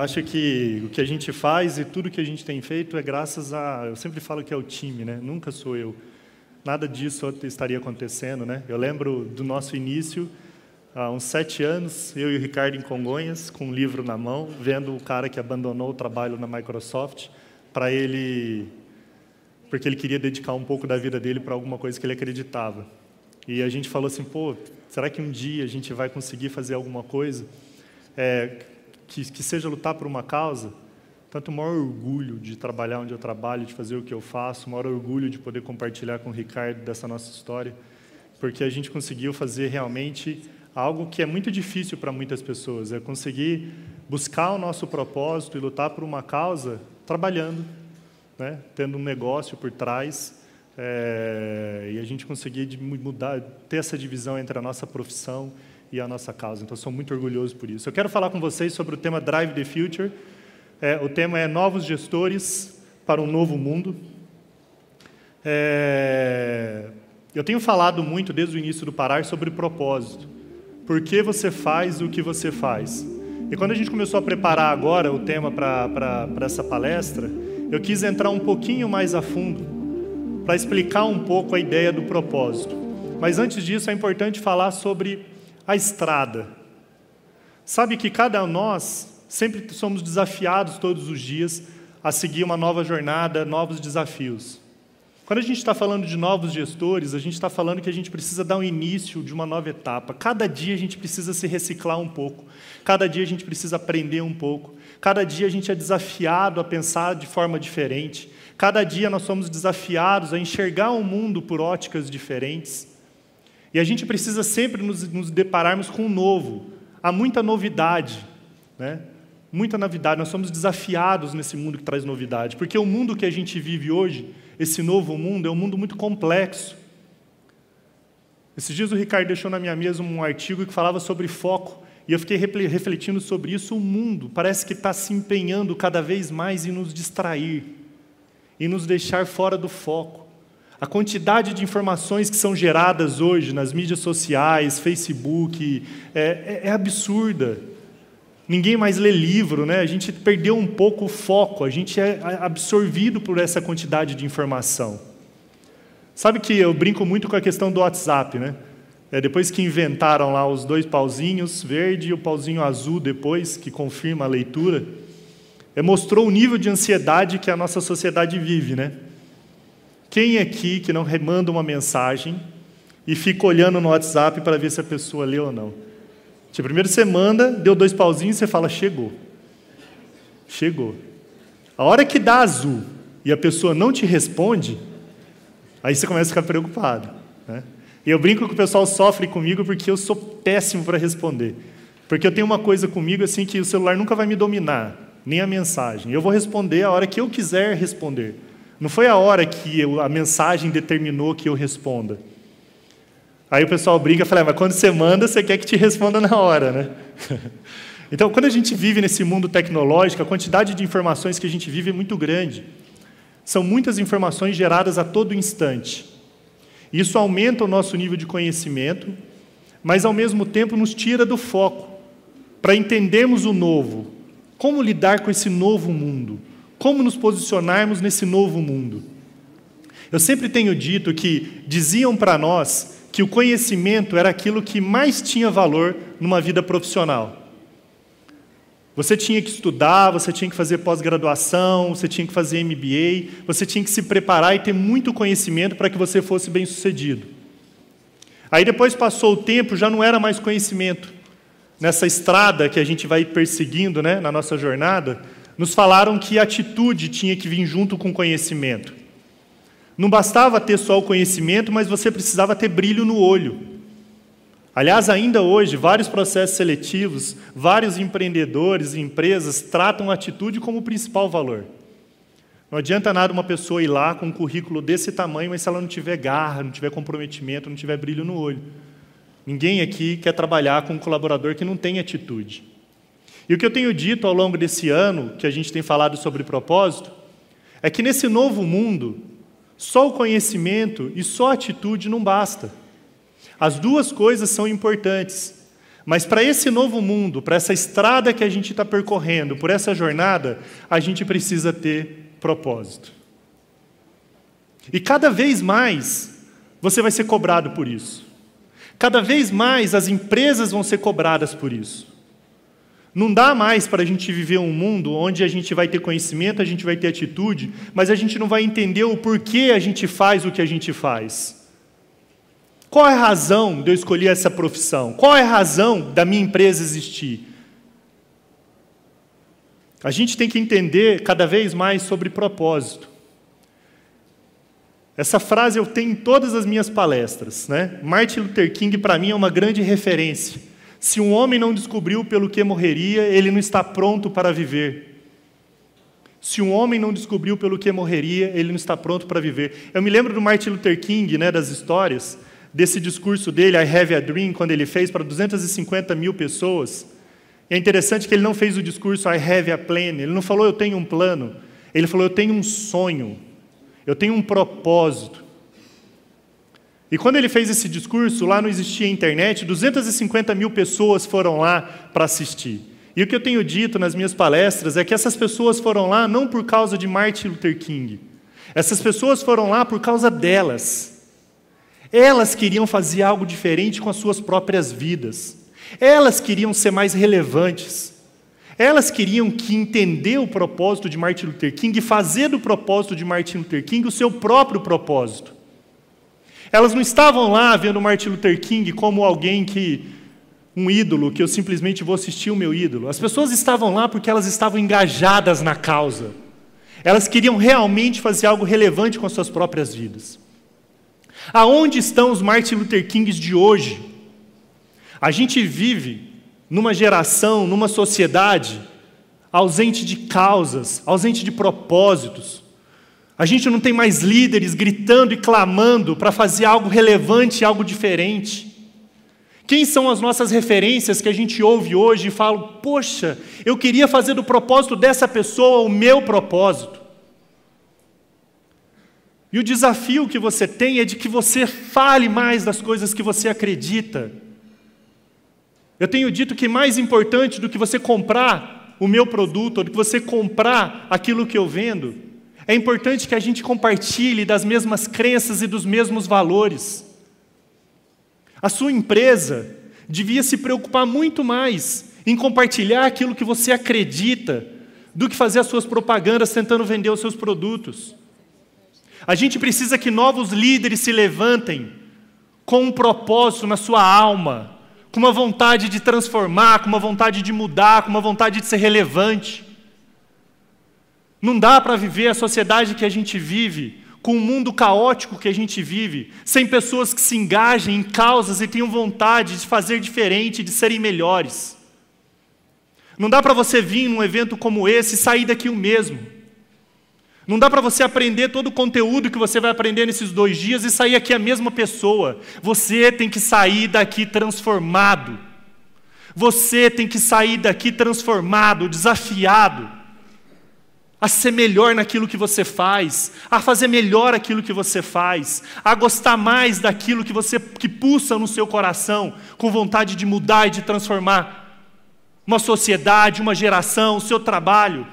acho que o que a gente faz e tudo que a gente tem feito é graças a... Eu sempre falo que é o time, né? Nunca sou eu. Nada disso estaria acontecendo, né? Eu lembro do nosso início, há uns 7 anos, eu e o Ricardo em Congonhas, com um livro na mão, vendo o cara que abandonou o trabalho na Microsoft para ele... porque ele queria dedicar um pouco da vida dele para alguma coisa que ele acreditava. E a gente falou assim, pô, será que um dia a gente vai conseguir fazer alguma coisa que seja lutar por uma causa? Tanto o maior orgulho de trabalhar onde eu trabalho, de fazer o que eu faço, o maior orgulho de poder compartilhar com o Ricardo dessa nossa história, porque a gente conseguiu fazer realmente algo que é muito difícil para muitas pessoas, é conseguir buscar o nosso propósito e lutar por uma causa trabalhando, né? Tendo um negócio por trás, e a gente conseguir mudar, ter essa divisão entre a nossa profissão e a nossa causa. Então, sou muito orgulhoso por isso. Eu quero falar com vocês sobre o tema Drive the Future. O tema é Novos Gestores para um Novo Mundo. Eu tenho falado muito, desde o início do Parar, sobre propósito. Por que você faz o que você faz? E quando a gente começou a preparar agora o tema para essa palestra, eu quis entrar um pouquinho mais a fundo para explicar um pouco a ideia do propósito. Mas antes disso, é importante falar sobre a estrada. Sabe que cada um de nós sempre somos desafiados todos os dias a seguir uma nova jornada, novos desafios. Quando a gente está falando de novos gestores, a gente está falando que a gente precisa dar um início de uma nova etapa. Cada dia a gente precisa se reciclar um pouco. Cada dia a gente precisa aprender um pouco. Cada dia a gente é desafiado a pensar de forma diferente. Cada dia nós somos desafiados a enxergar o mundo por óticas diferentes. E a gente precisa sempre nos depararmos com o novo. Há muita novidade, né? Muita novidade. Nós somos desafiados nesse mundo que traz novidade. Porque o mundo que a gente vive hoje, esse novo mundo, é um mundo muito complexo. Esses dias o Ricardo deixou na minha mesa um artigo que falava sobre foco. E eu fiquei refletindo sobre isso. O mundo parece que está se empenhando cada vez mais em nos distrair, em nos deixar fora do foco. A quantidade de informações que são geradas hoje nas mídias sociais, Facebook, é absurda. Ninguém mais lê livro, né? A gente perdeu um pouco o foco, a gente é absorvido por essa quantidade de informação. Sabe que eu brinco muito com a questão do WhatsApp, né? Depois que inventaram lá os 2 pauzinhos, verde e o pauzinho azul depois, que confirma a leitura, mostrou o nível de ansiedade que a nossa sociedade vive, né? Quem aqui que não manda uma mensagem e fica olhando no WhatsApp para ver se a pessoa leu ou não? Primeiro você manda, deu 2 pauzinhos e você fala, chegou. Chegou. A hora que dá azul e a pessoa não te responde, aí você começa a ficar preocupado, né? E eu brinco que o pessoal sofre comigo porque eu sou péssimo para responder. Porque eu tenho uma coisa comigo assim que o celular nunca vai me dominar, nem a mensagem. Eu vou responder a hora que eu quiser responder. Não foi a hora que a mensagem determinou que eu responda. Aí o pessoal brinca e fala, mas quando você manda, você quer que te responda na hora, né? Então, quando a gente vive nesse mundo tecnológico, a quantidade de informações que a gente vive é muito grande. São muitas informações geradas a todo instante. Isso aumenta o nosso nível de conhecimento, mas, ao mesmo tempo, nos tira do foco, para entendermos o novo. Como lidar com esse novo mundo? Como nos posicionarmos nesse novo mundo? Eu sempre tenho dito que diziam para nós que o conhecimento era aquilo que mais tinha valor numa vida profissional. Você tinha que estudar, você tinha que fazer pós-graduação, você tinha que fazer MBA, você tinha que se preparar e ter muito conhecimento para que você fosse bem-sucedido. Aí depois passou o tempo, já não era mais conhecimento. Nessa estrada que a gente vai perseguindo, né, na nossa jornada, nos falaram que a atitude tinha que vir junto com o conhecimento. Não bastava ter só o conhecimento, mas você precisava ter brilho no olho. Aliás, ainda hoje, vários processos seletivos, vários empreendedores e empresas tratam a atitude como o principal valor. Não adianta nada uma pessoa ir lá com um currículo desse tamanho, mas se ela não tiver garra, não tiver comprometimento, não tiver brilho no olho. Ninguém aqui quer trabalhar com um colaborador que não tem atitude. E o que eu tenho dito ao longo desse ano, que a gente tem falado sobre propósito, é que nesse novo mundo, só o conhecimento e só a atitude não basta. As duas coisas são importantes, Mas para esse novo mundo, para essa estrada que a gente está percorrendo, por essa jornada, a gente precisa ter propósito. E cada vez mais você vai ser cobrado por isso. Cada vez mais as empresas vão ser cobradas por isso. Não dá mais para a gente viver um mundo onde a gente vai ter conhecimento, a gente vai ter atitude, mas a gente não vai entender o porquê a gente faz o que a gente faz. Qual é a razão de eu escolher essa profissão? Qual é a razão da minha empresa existir? A gente tem que entender cada vez mais sobre propósito. Essa frase eu tenho em todas as minhas palestras, né? Martin Luther King, para mim, é uma grande referência. Se um homem não descobriu pelo que morreria, ele não está pronto para viver. Se um homem não descobriu pelo que morreria, ele não está pronto para viver. Eu me lembro do Martin Luther King, né, das histórias, desse discurso dele, I Have a Dream, quando ele fez para 250 mil pessoas. É interessante que ele não fez o discurso I Have a Plan, ele não falou eu tenho um plano, ele falou eu tenho um sonho, eu tenho um propósito. E quando ele fez esse discurso, lá não existia internet, 250 mil pessoas foram lá para assistir. E o que eu tenho dito nas minhas palestras é que essas pessoas foram lá não por causa de Martin Luther King, essas pessoas foram lá por causa delas. Elas queriam fazer algo diferente com as suas próprias vidas. Elas queriam ser mais relevantes. Elas queriam entender o propósito de Martin Luther King e fazer do propósito de Martin Luther King o seu próprio propósito. Elas não estavam lá vendo Martin Luther King como alguém um ídolo, que eu simplesmente vou assistir o meu ídolo. As pessoas estavam lá porque elas estavam engajadas na causa. Elas queriam realmente fazer algo relevante com as suas próprias vidas. Aonde estão os Martin Luther Kings de hoje? A gente vive numa geração, numa sociedade ausente de causas, ausente de propósitos. A gente não tem mais líderes gritando e clamando para fazer algo relevante, algo diferente. Quem são as nossas referências que a gente ouve hoje e fala, poxa, eu queria fazer do propósito dessa pessoa o meu propósito? E o desafio que você tem é de que você fale mais das coisas que você acredita. Eu tenho dito que mais importante do que você comprar o meu produto, ou do que você comprar aquilo que eu vendo, é importante que a gente compartilhe das mesmas crenças e dos mesmos valores. A sua empresa devia se preocupar muito mais em compartilhar aquilo que você acredita do que fazer as suas propagandas tentando vender os seus produtos. A gente precisa que novos líderes se levantem com um propósito na sua alma, com uma vontade de transformar, com uma vontade de mudar, com uma vontade de ser relevante. Não dá para viver a sociedade que a gente vive, com o mundo caótico que a gente vive, sem pessoas que se engajem em causas e tenham vontade de fazer diferente, de serem melhores. Não dá para você vir num evento como esse e sair daqui o mesmo. Não dá para você aprender todo o conteúdo que você vai aprender nesses 2 dias e sair aqui a mesma pessoa. Você tem que sair daqui transformado. Você tem que sair daqui transformado, desafiado, a ser melhor naquilo que você faz, a fazer melhor aquilo que você faz, a gostar mais daquilo que pulsa no seu coração, com vontade de mudar e de transformar uma sociedade, uma geração, o seu trabalho.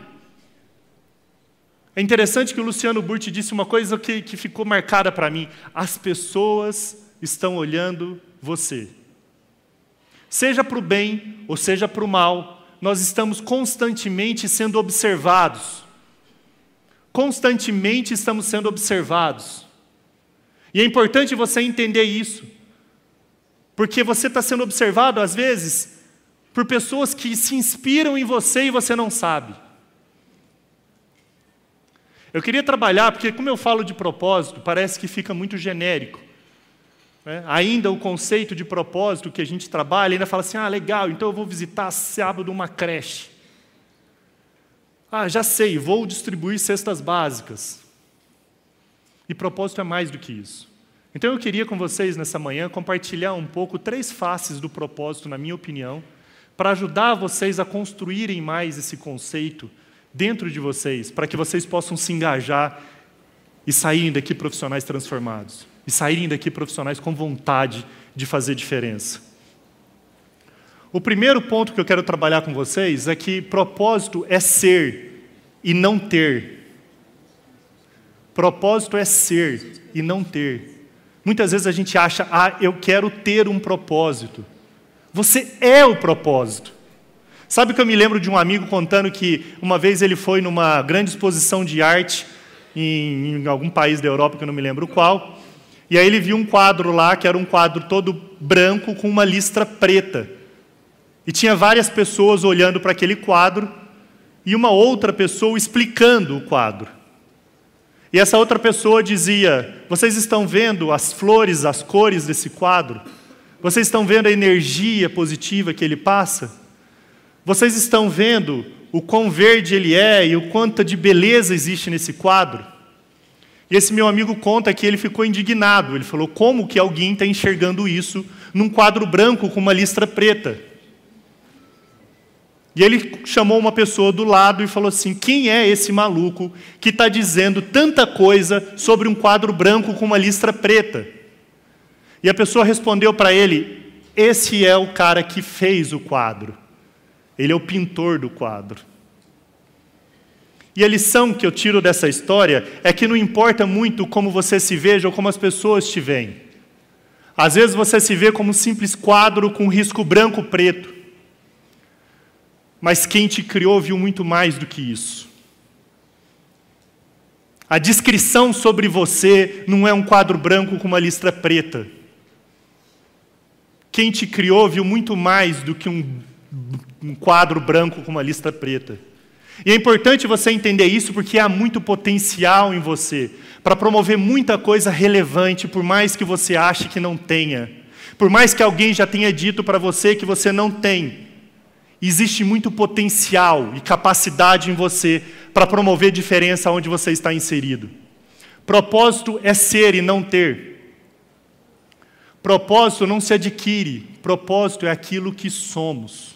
É interessante que o Luciano Burti disse uma coisa que ficou marcada para mim. As pessoas estão olhando você. Seja para o bem ou seja para o mal, nós estamos constantemente sendo observados. Constantemente estamos sendo observados. E é importante você entender isso. Porque você está sendo observado, às vezes, por pessoas que se inspiram em você e você não sabe. Eu queria trabalhar, porque como eu falo de propósito, parece que fica muito genérico. Né? Ainda o conceito de propósito que a gente trabalha, ainda fala assim, legal, então eu vou visitar sábado uma creche. Já sei, vou distribuir cestas básicas. E propósito é mais do que isso. Então eu queria com vocês nessa manhã compartilhar um pouco 3 faces do propósito, na minha opinião, para ajudar vocês a construírem mais esse conceito dentro de vocês, para que vocês possam se engajar e saírem daqui profissionais transformados, e saírem daqui profissionais com vontade de fazer diferença. O primeiro ponto que eu quero trabalhar com vocês é que propósito é ser e não ter. Propósito é ser e não ter. Muitas vezes a gente acha, eu quero ter um propósito. Você é o propósito. Sabe que eu me lembro de um amigo contando que uma vez ele foi numa grande exposição de arte em algum país da Europa, que eu não me lembro qual, e aí ele viu um quadro lá, que era um quadro todo branco com uma listra preta. E tinha várias pessoas olhando para aquele quadro e uma outra pessoa explicando o quadro. E essa outra pessoa dizia, vocês estão vendo as flores, as cores desse quadro? Vocês estão vendo a energia positiva que ele passa? Vocês estão vendo o quão verde ele é e o quanto de beleza existe nesse quadro? E esse meu amigo conta que ele ficou indignado. Ele falou, como que alguém está enxergando isso num quadro branco com uma listra preta? E ele chamou uma pessoa do lado e falou assim, quem é esse maluco que está dizendo tanta coisa sobre um quadro branco com uma listra preta? E a pessoa respondeu para ele, esse é o cara que fez o quadro. Ele é o pintor do quadro. E a lição que eu tiro dessa história é que não importa muito como você se veja ou como as pessoas te veem. Às vezes você se vê como um simples quadro com risco branco-preto. Mas quem te criou viu muito mais do que isso. A descrição sobre você não é um quadro branco com uma listra preta. Quem te criou viu muito mais do que um quadro branco com uma listra preta. E é importante você entender isso porque há muito potencial em você para promover muita coisa relevante, por mais que você ache que não tenha. Por mais que alguém já tenha dito para você que você não tem. Existe muito potencial e capacidade em você para promover diferença onde você está inserido. Propósito é ser e não ter. Propósito não se adquire. Propósito é aquilo que somos.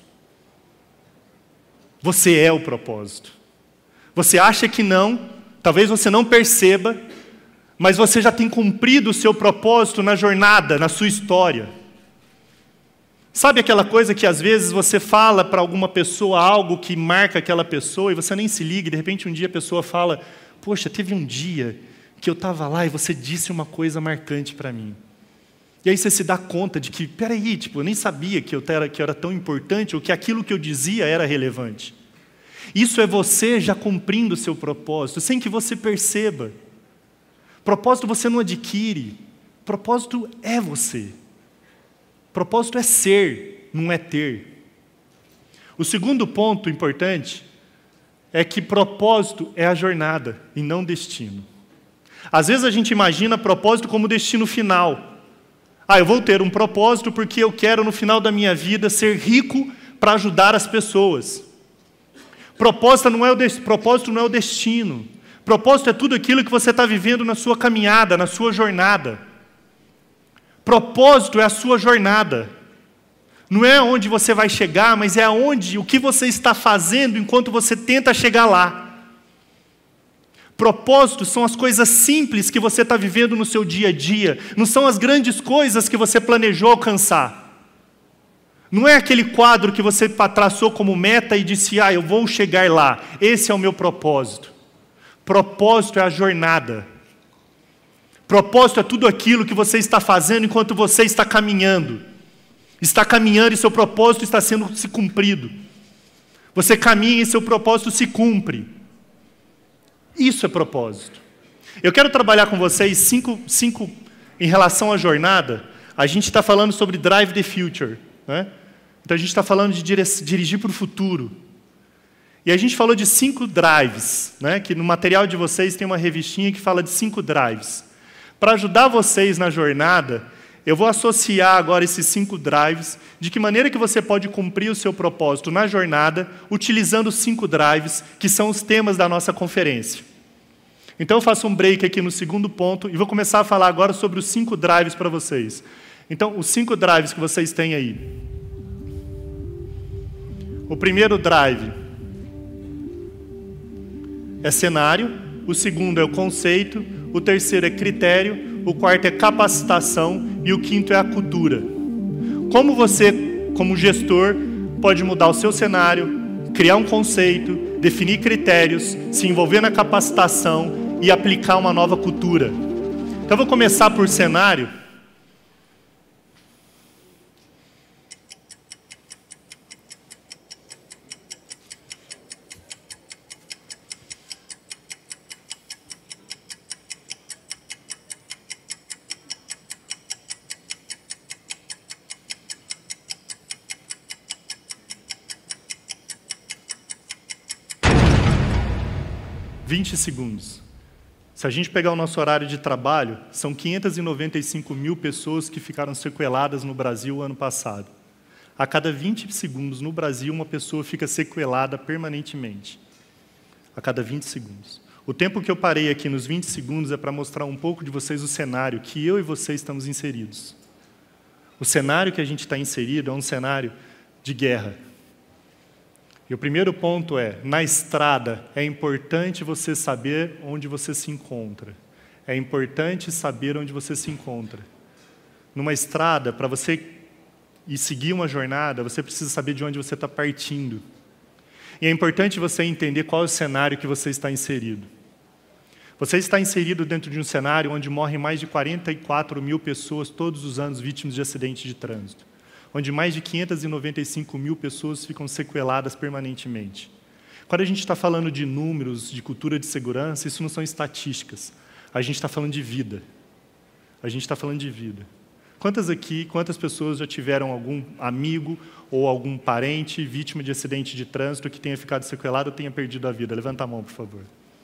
Você é o propósito. Você acha que não, talvez você não perceba, mas você já tem cumprido o seu propósito na jornada, na sua história. Sabe aquela coisa que às vezes você fala para alguma pessoa algo que marca aquela pessoa e você nem se liga, e de repente um dia a pessoa fala, poxa, teve um dia que eu estava lá e você disse uma coisa marcante para mim. E aí você se dá conta de que, peraí, eu nem sabia que eu era tão importante ou que aquilo que eu dizia era relevante. Isso é você já cumprindo o seu propósito, sem que você perceba. Propósito você não adquire, propósito é você. Propósito é ser, não é ter. O segundo ponto importante é que propósito é a jornada e não destino. Às vezes a gente imagina propósito como destino final. Eu vou ter um propósito porque eu quero no final da minha vida ser rico para ajudar as pessoas. Propósito não é o destino. Propósito é tudo aquilo que você está vivendo na sua caminhada, na sua jornada. Propósito é a sua jornada. Não é onde você vai chegar, mas é o que você está fazendo enquanto você tenta chegar lá. Propósitos são as coisas simples que você está vivendo no seu dia a dia. Não são as grandes coisas que você planejou alcançar. Não é aquele quadro que você traçou como meta e disse, eu vou chegar lá. Esse é o meu propósito. Propósito é a jornada. Propósito é tudo aquilo que você está fazendo enquanto você está caminhando. Está caminhando e seu propósito está sendo se cumprido. Você caminha e seu propósito se cumpre. Isso é propósito. Eu quero trabalhar com vocês cinco em relação à jornada. A gente está falando sobre Drive the Future, né? Então a gente está falando de dirigir para o futuro. E a gente falou de 5 drives, né? Que no material de vocês tem uma revistinha que fala de 5 drives. Para ajudar vocês na jornada, eu vou associar agora esses 5 drives, de que maneira que você pode cumprir o seu propósito na jornada, utilizando os 5 drives, que são os temas da nossa conferência. Então eu faço um break aqui no segundo ponto, e vou começar a falar agora sobre os 5 drives para vocês. Então, os 5 drives que vocês têm aí. O primeiro drive é cenário, o segundo é o conceito, o terceiro é critério, o quarto é capacitação e o quinto é a cultura. Como você como gestor, pode mudar o seu cenário, criar um conceito, definir critérios, se envolver na capacitação e aplicar uma nova cultura. Então, eu vou começar por cenário. Segundos. Se a gente pegar o nosso horário de trabalho, são 595 mil pessoas que ficaram sequeladas no Brasil ano passado. A cada 20 segundos no Brasil, uma pessoa fica sequelada permanentemente. A cada 20 segundos. O tempo que eu parei aqui nos 20 segundos é para mostrar um pouco de vocês o cenário que eu e vocês estamos inseridos. O cenário que a gente está inserido é um cenário de guerra. E o primeiro ponto é, na estrada, é importante você saber onde você se encontra. É importante saber onde você se encontra. Numa estrada, para você ir seguir uma jornada, você precisa saber de onde você está partindo. E é importante você entender qual é o cenário que você está inserido. Você está inserido dentro de um cenário onde morrem mais de 44 mil pessoas todos os anos vítimas de acidentes de trânsito, onde mais de 595 mil pessoas ficam sequeladas permanentemente. Quando a gente está falando de números, de cultura de segurança, isso não são estatísticas. A gente está falando de vida. A gente está falando de vida. Quantas pessoas já tiveram algum amigo ou algum parente vítima de acidente de trânsito que tenha ficado sequelado ou tenha perdido a vida? Levanta a mão, por favor.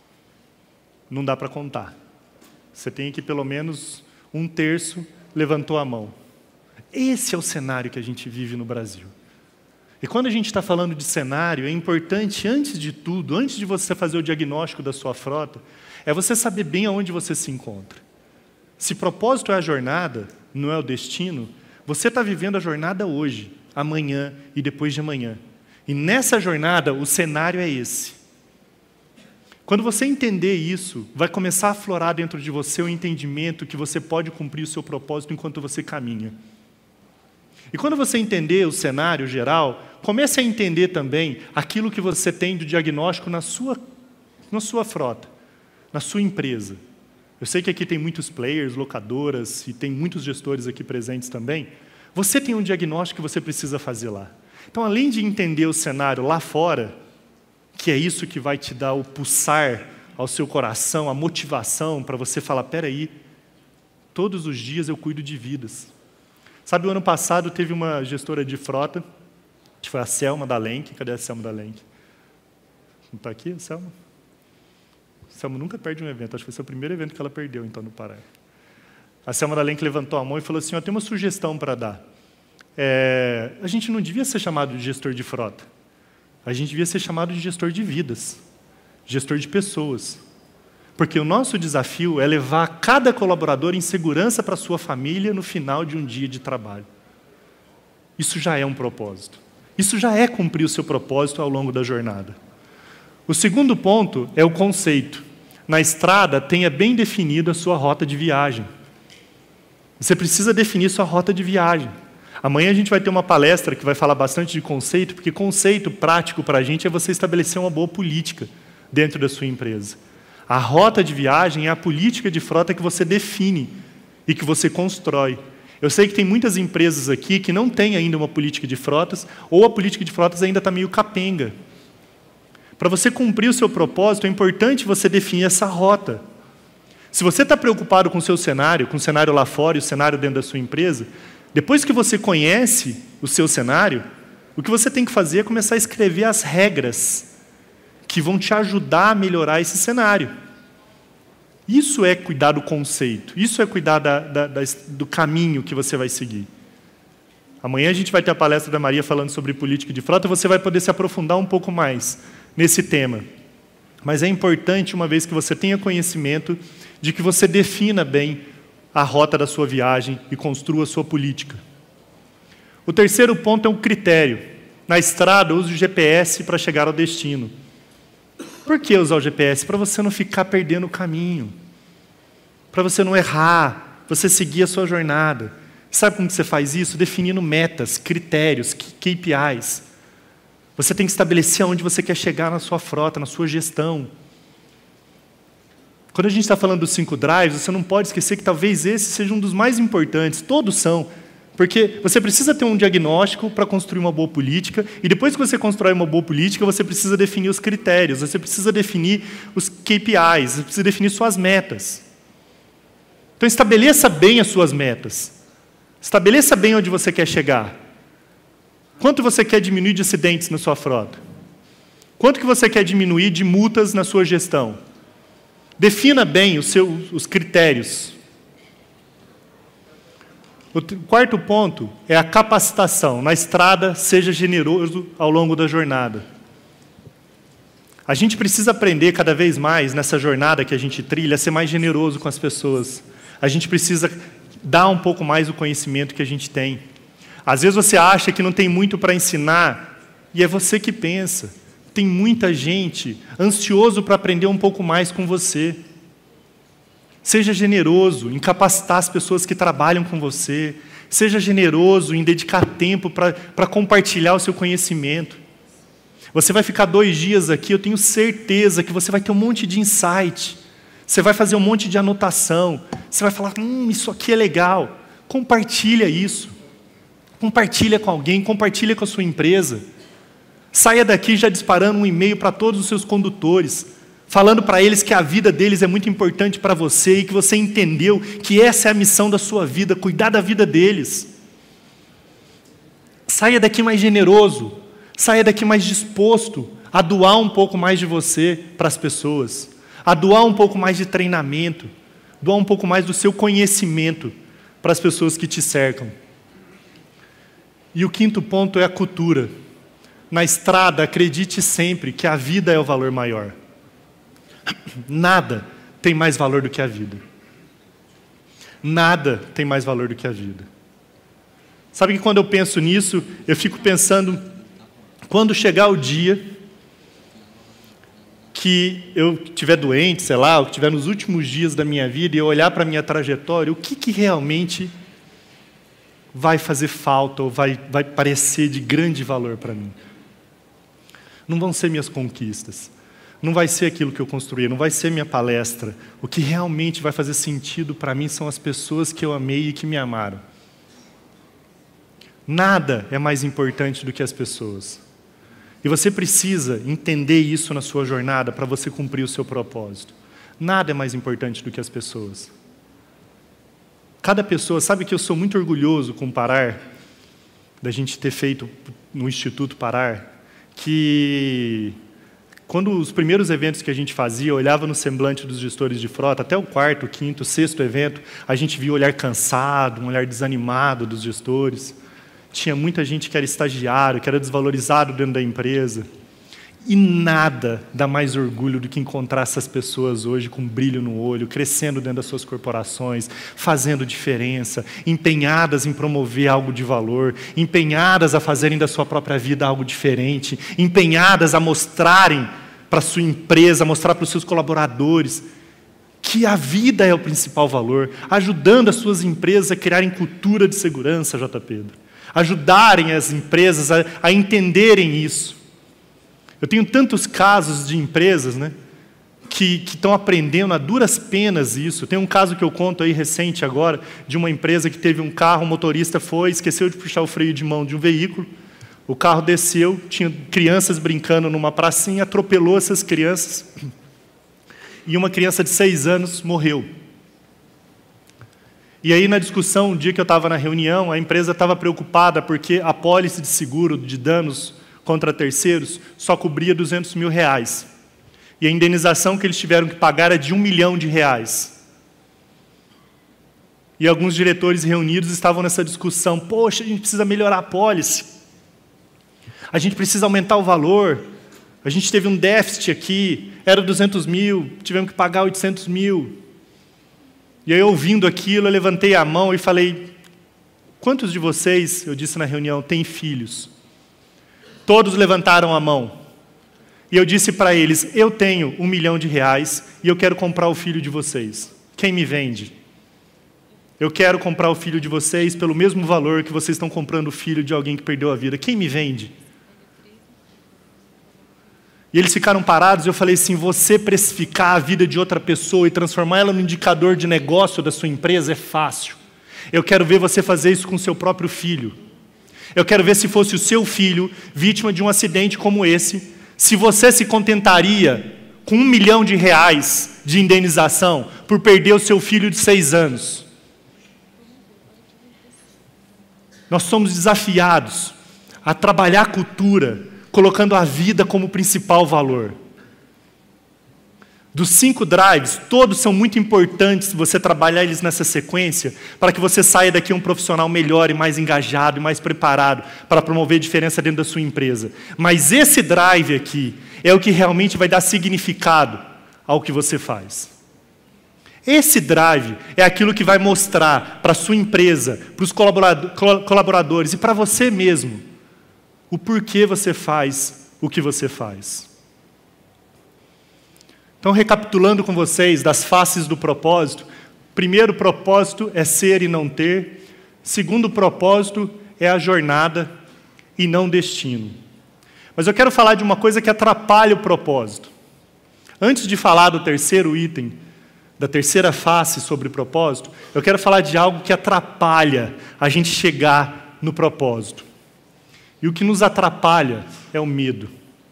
Não dá para contar. Você tem que, pelo menos, 1/3 levantou a mão. Esse é o cenário que a gente vive no Brasil. E quando a gente está falando de cenário, é importante, antes de tudo, antes de você fazer o diagnóstico da sua frota, é você saber bem aonde você se encontra. Se propósito é a jornada, não é o destino, você está vivendo a jornada hoje, amanhã e depois de amanhã. E nessa jornada, o cenário é esse. Quando você entender isso, vai começar a aflorar dentro de você o entendimento que você pode cumprir o seu propósito enquanto você caminha. E quando você entender o cenário geral, comece a entender também aquilo que você tem de diagnóstico na sua frota, na sua empresa. Eu sei que aqui tem muitos players, locadoras, e tem muitos gestores aqui presentes também. Você tem um diagnóstico que você precisa fazer lá. Então, além de entender o cenário lá fora, que é isso que vai te dar o pulsar ao seu coração, a motivação para você falar, espera aí, todos os dias eu cuido de vidas. Sabe, o ano passado teve uma gestora de frota, que foi a Selma da Lenk. Cadê a Selma da Lenk? Não está aqui, a Selma? A Selma nunca perde um evento, acho que foi o seu primeiro evento que ela perdeu, então, no Pará. A Selma da Lenk levantou a mão e falou assim, eu tenho uma sugestão para dar. A gente não devia ser chamado de gestor de frota, a gente devia ser chamado de gestor de vidas, gestor de pessoas. Porque o nosso desafio é levar cada colaborador em segurança para a sua família no final de um dia de trabalho. Isso já é um propósito. Isso já é cumprir o seu propósito ao longo da jornada. O segundo ponto é o conceito. Na estrada, tenha bem definida a sua rota de viagem. Você precisa definir sua rota de viagem. Amanhã a gente vai ter uma palestra que vai falar bastante de conceito, porque conceito prático para a gente é você estabelecer uma boa política dentro da sua empresa. A rota de viagem é a política de frota que você define e que você constrói. Eu sei que tem muitas empresas aqui que não têm ainda uma política de frotas, ou a política de frotas ainda está meio capenga. Para você cumprir o seu propósito, é importante você definir essa rota. Se você está preocupado com o seu cenário, com o cenário lá fora e o cenário dentro da sua empresa, depois que você conhece o seu cenário, o que você tem que fazer é começar a escrever as regras que vão te ajudar a melhorar esse cenário. Isso é cuidar do conceito, isso é cuidar do caminho que você vai seguir. Amanhã a gente vai ter a palestra da Maria falando sobre política de frota, você vai poder se aprofundar um pouco mais nesse tema. Mas é importante, uma vez que você tenha conhecimento, de que você defina bem a rota da sua viagem e construa a sua política. O terceiro ponto é um critério. Na estrada, use o GPS para chegar ao destino. Por que usar o GPS? Para você não ficar perdendo o caminho. Para você não errar, você seguir a sua jornada. Sabe como que você faz isso? Definindo metas, critérios, KPIs. Você tem que estabelecer aonde você quer chegar na sua frota, na sua gestão. Quando a gente está falando dos 5 drives, você não pode esquecer que talvez esse seja um dos mais importantes. Todos são. Porque você precisa ter um diagnóstico para construir uma boa política, e depois que você constrói uma boa política, você precisa definir os critérios, você precisa definir os KPIs, você precisa definir suas metas. Então, estabeleça bem as suas metas. Estabeleça bem onde você quer chegar. Quanto você quer diminuir de acidentes na sua frota? Quanto que você quer diminuir de multas na sua gestão? Defina bem os critérios. O quarto ponto é a capacitação. Na estrada, seja generoso ao longo da jornada. A gente precisa aprender cada vez mais, nessa jornada que a gente trilha, a ser mais generoso com as pessoas. A gente precisa dar um pouco mais o conhecimento que a gente tem. Às vezes você acha que não tem muito para ensinar, e é você que pensa. Tem muita gente ansioso para aprender um pouco mais com você. Seja generoso em capacitar as pessoas que trabalham com você. Seja generoso em dedicar tempo para compartilhar o seu conhecimento. Você vai ficar 2 dias aqui, eu tenho certeza que você vai ter um monte de insight. Você vai fazer um monte de anotação. Você vai falar, isso aqui é legal. Compartilha isso. Compartilha com alguém, compartilha com a sua empresa. Saia daqui já disparando um e-mail para todos os seus condutores, falando para eles que a vida deles é muito importante para você e que você entendeu que essa é a missão da sua vida, cuidar da vida deles. Saia daqui mais generoso, saia daqui mais disposto a doar um pouco mais de você para as pessoas, a doar um pouco mais de treinamento, doar um pouco mais do seu conhecimento para as pessoas que te cercam. E o 5º ponto é a cultura. Na estrada, acredite sempre que a vida é o valor maior. Nada tem mais valor do que a vida. Nada tem mais valor do que a vida. Sabe que quando eu penso nisso, eu fico pensando, quando chegar o dia que eu estiver doente, sei lá, ou que estiver nos últimos dias da minha vida, e eu olhar para a minha trajetória, o que realmente vai fazer falta, ou vai parecer de grande valor para mim? Não vão ser minhas conquistas. Não vai ser aquilo que eu construí, não vai ser minha palestra. O que realmente vai fazer sentido para mim são as pessoas que eu amei e que me amaram. Nada é mais importante do que as pessoas. E você precisa entender isso na sua jornada para você cumprir o seu propósito. Nada é mais importante do que as pessoas. Cada pessoa, sabe que eu sou muito orgulhoso com o Parar, da gente ter feito no Instituto Parar, que quando os primeiros eventos que a gente fazia, eu olhava no semblante dos gestores de frota, até o 4º, 5º, 6º evento, a gente via o olhar cansado, um olhar desanimado dos gestores. Tinha muita gente que era estagiário, que era desvalorizado dentro da empresa. E nada dá mais orgulho do que encontrar essas pessoas hoje com brilho no olho, crescendo dentro das suas corporações, fazendo diferença, empenhadas em promover algo de valor, empenhadas a fazerem da sua própria vida algo diferente, empenhadas a mostrarem para a sua empresa, mostrar para os seus colaboradores que a vida é o principal valor, ajudando as suas empresas a criarem cultura de segurança, J. Pedro, ajudarem as empresas a entenderem isso. Eu tenho tantos casos de empresas, que estão aprendendo a duras penas isso. Tem um caso que eu conto aí recente agora, de uma empresa que teve um carro, o motorista esqueceu de puxar o freio de mão de um veículo, o carro desceu, tinha crianças brincando numa pracinha, atropelou essas crianças, e uma criança de 6 anos morreu. E aí, na discussão, um dia que eu estava na reunião, a empresa estava preocupada porque a apólice de seguro de danos contra terceiros só cobria R$200 mil. E a indenização que eles tiveram que pagar era de R$1 milhão. E alguns diretores reunidos estavam nessa discussão. Poxa, a gente precisa melhorar a apólice. A gente precisa aumentar o valor. A gente teve um déficit aqui, era 200 mil, tivemos que pagar 800 mil. E aí, ouvindo aquilo, eu levantei a mão e falei, quantos de vocês, eu disse na reunião, têm filhos? Todos levantaram a mão. E eu disse para eles, eu tenho R$1 milhão e eu quero comprar o filho de vocês. Quem me vende? eu quero comprar o filho de vocês pelo mesmo valor que vocês estão comprando o filho de alguém que perdeu a vida. Quem me vende? E eles ficaram parados e eu falei assim, você precificar a vida de outra pessoa e transformar ela no indicador de negócio da sua empresa é fácil. Eu quero ver você fazer isso com o seu próprio filho. Eu quero ver se fosse o seu filho vítima de um acidente como esse, se você se contentaria com R$1 milhão de indenização por perder o seu filho de 6 anos. Nós somos desafiados a trabalhar a cultura, colocando a vida como principal valor. Dos 5 drives, todos são muito importantes se você trabalhar eles nessa sequência, para que você saia daqui um profissional melhor e mais engajado e mais preparado para promover diferença dentro da sua empresa. Mas esse drive aqui é o que realmente vai dar significado ao que você faz. Esse drive é aquilo que vai mostrar para a sua empresa, para os colaboradores e para você mesmo, o porquê você faz o que você faz. Então, recapitulando com vocês das faces do propósito, primeiro propósito é ser e não ter, segundo propósito é a jornada e não destino. Mas eu quero falar de uma coisa que atrapalha o propósito. Antes de falar do terceiro item, da terceira face sobre propósito, eu quero falar de algo que atrapalha a gente chegar no propósito. E o que nos atrapalha é o medo.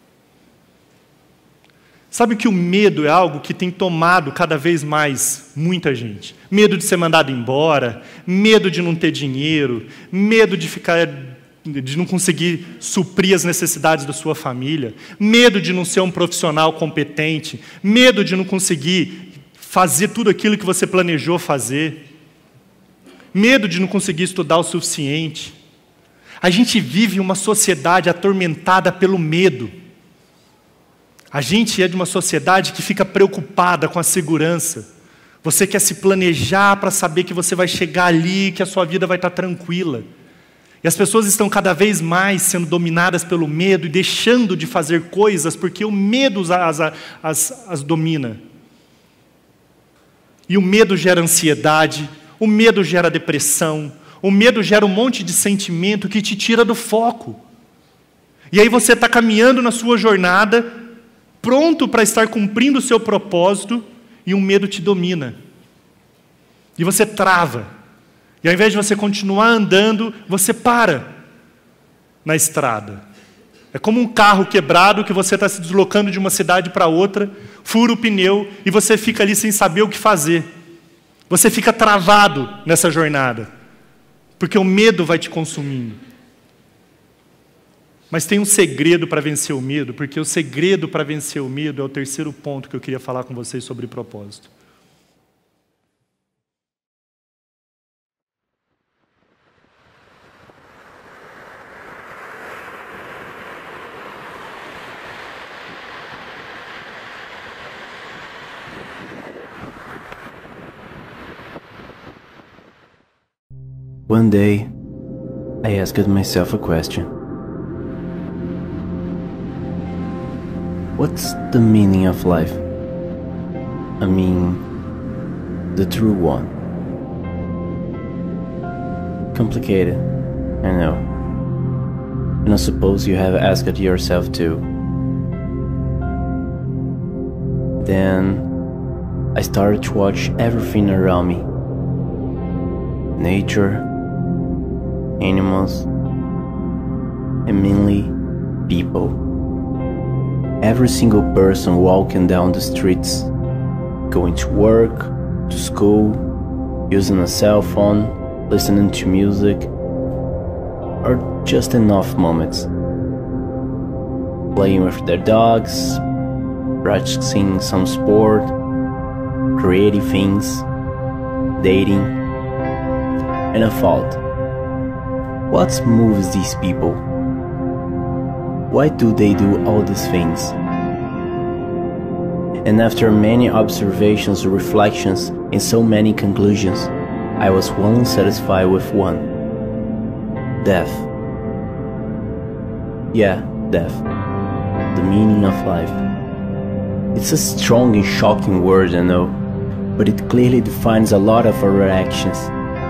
Sabe que o medo é algo que tem tomado cada vez mais muita gente. Medo de ser mandado embora, medo de não ter dinheiro, medo de não conseguir suprir as necessidades da sua família, medo de não ser um profissional competente, medo de não conseguir fazer tudo aquilo que você planejou fazer, medo de não conseguir estudar o suficiente. A gente vive uma sociedade atormentada pelo medo. A gente é de uma sociedade que fica preocupada com a segurança. Você quer se planejar para saber que você vai chegar ali, que a sua vida vai estar tranquila. E as pessoas estão cada vez mais sendo dominadas pelo medo e deixando de fazer coisas porque o medo as domina. E o medo gera ansiedade, o medo gera depressão, o medo gera um monte de sentimento que te tira do foco. E aí você está caminhando na sua jornada, pronto para estar cumprindo o seu propósito, e um medo te domina. E você trava. E ao invés de você continuar andando, você para na estrada. É como um carro quebrado que você está se deslocando de uma cidade para outra, fura o pneu e você fica ali sem saber o que fazer. Você fica travado nessa jornada, porque o medo vai te consumindo. Mas tem um segredo para vencer o medo, porque o segredo para vencer o medo é o terceiro ponto que eu queria falar com vocês sobre propósito. One day, I asked myself a question. What's the meaning of life? I mean, the true one. Complicated, I know. And I suppose you have asked yourself too. Then, I started to watch everything around me. Nature, animals, and mainly people. Every single person walking down the streets, going to work, to school, using a cell phone, listening to music, or just enough moments. Playing with their dogs, practicing some sport, creating things, dating. And I thought, what moves these people? Why do they do all these things? And after many observations, reflections, and so many conclusions, I was only satisfied with one. Death. Yeah, death. The meaning of life. It's a strong and shocking word, I know, but it clearly defines a lot of our actions.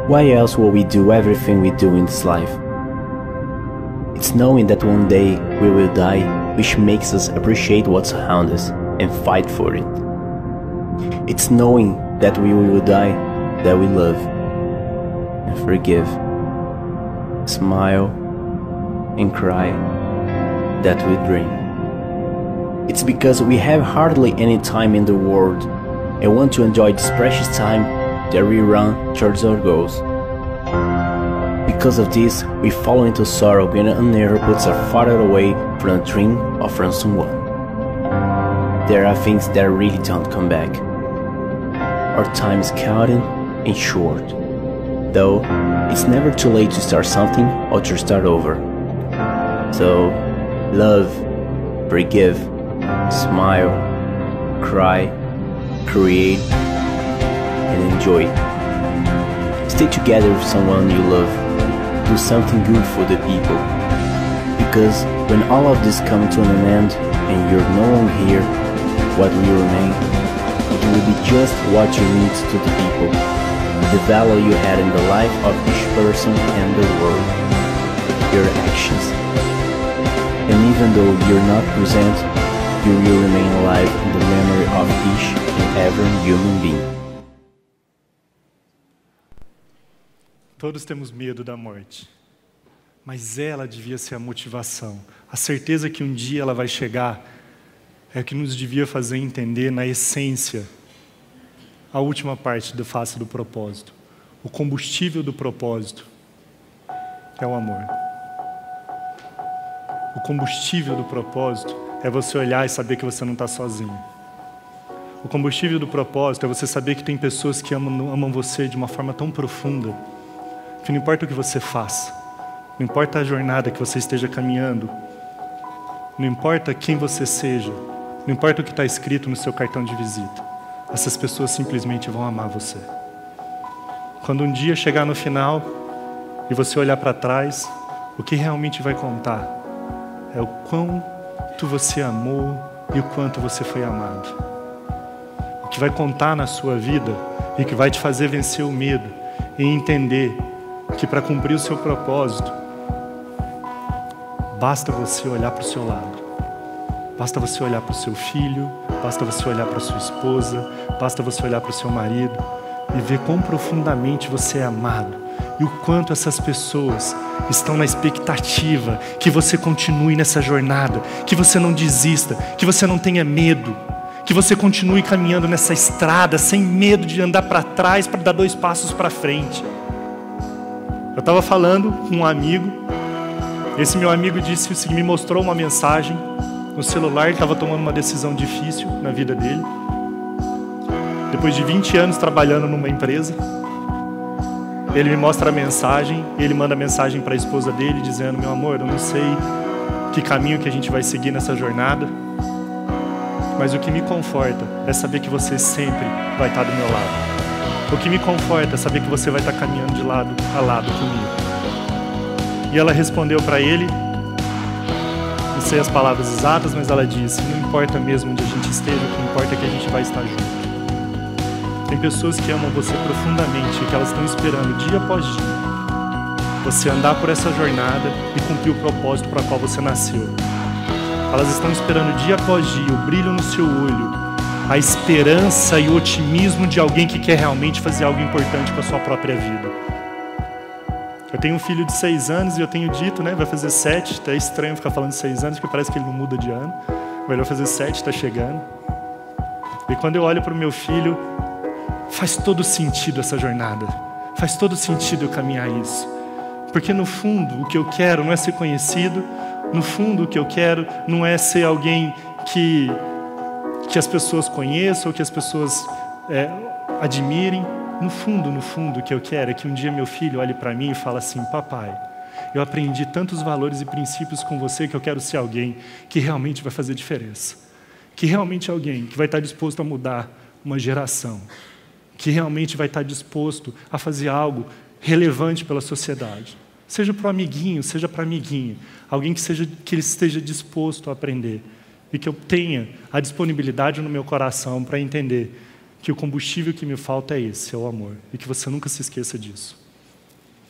Why else will we do everything we do in this life? It's knowing that one day we will die, which makes us appreciate what's around us and fight for it. It's knowing that we will die, that we love and forgive, smile and cry, that we dream. It's because we have hardly any time in the world and want to enjoy this precious time that we run towards our goals. Because of this, we fall into sorrow when an error puts us farther away from a dream or from someone. There are things that really don't come back. Our time is counted and short, though it's never too late to start something or to start over. So, love, forgive, smile, cry, create, and enjoy. Stay together with someone you love. Do something good for the people. Because when all of this comes to an end and you're no longer here, what will remain? It will be just what you mean to the people, the value you had in the life of each person and the world, your actions. And even though you're not present, you will remain alive in the memory of each and every human being. Todos temos medo da morte, mas ela devia ser a motivação. A certeza que um dia ela vai chegar é o que nos devia fazer entender, na essência, a última parte da face do propósito. O combustível do propósito é o amor. O combustível do propósito é você olhar e saber que você não está sozinho. O combustível do propósito é você saber que tem pessoas que amam você de uma forma tão profunda que não importa o que você faça, não importa a jornada que você esteja caminhando, não importa quem você seja, não importa o que está escrito no seu cartão de visita, essas pessoas simplesmente vão amar você. Quando um dia chegar no final e você olhar para trás, o que realmente vai contar é o quanto você amou e o quanto você foi amado. O que vai contar na sua vida e que vai te fazer vencer o medo e entender que para cumprir o seu propósito, basta você olhar para o seu lado. Basta você olhar para o seu filho, basta você olhar para a sua esposa, basta você olhar para o seu marido e ver quão profundamente você é amado e o quanto essas pessoas estão na expectativa que você continue nessa jornada, que você não desista, que você não tenha medo, que você continue caminhando nessa estrada sem medo de andar para trás para dar 2 passos para frente. Eu estava falando com um amigo, esse meu amigo disse o seguinte, me mostrou uma mensagem no celular, ele estava tomando uma decisão difícil na vida dele. Depois de 20 anos trabalhando numa empresa, ele me mostra a mensagem, ele manda a mensagem para a esposa dele dizendo, meu amor, eu não sei que caminho que a gente vai seguir nessa jornada, mas o que me conforta é saber que você sempre vai estar do meu lado. O que me conforta é saber que você vai estar caminhando de lado a lado comigo. E ela respondeu para ele, não sei as palavras exatas, mas ela disse, não importa mesmo onde a gente esteja, o que importa é que a gente vai estar junto. Tem pessoas que amam você profundamente e que elas estão esperando dia após dia você andar por essa jornada e cumprir o propósito para o qual você nasceu. Elas estão esperando dia após dia o brilho no seu olho, a esperança e o otimismo de alguém que quer realmente fazer algo importante com a sua própria vida. Eu tenho um filho de 6 anos e eu tenho dito, né, vai fazer 7, tá estranho ficar falando de 6 anos, porque parece que ele não muda de ano, mas ele vai fazer 7, está chegando. E quando eu olho para o meu filho, faz todo sentido essa jornada, faz todo sentido eu caminhar isso. Porque no fundo o que eu quero não é ser conhecido, no fundo o que eu quero não é ser alguém que as pessoas conheçam ou que as pessoas admirem. No fundo, o que eu quero é que um dia meu filho olhe para mim e fale assim, papai, eu aprendi tantos valores e princípios com você que eu quero ser alguém que realmente vai fazer diferença. Que realmente é alguém que vai estar disposto a mudar uma geração. Que realmente vai estar disposto a fazer algo relevante pela sociedade. Seja para o amiguinho, seja para a amiguinha. Alguém que ele esteja disposto a aprender. E que eu tenha a disponibilidade no meu coração para entender que o combustível que me falta é esse, é o amor. E que você nunca se esqueça disso.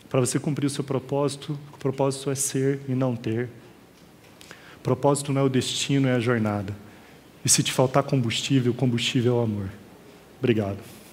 Para você cumprir o seu propósito, o propósito é ser e não ter. O propósito não é o destino, é a jornada. E se te faltar combustível, o combustível é o amor. Obrigado.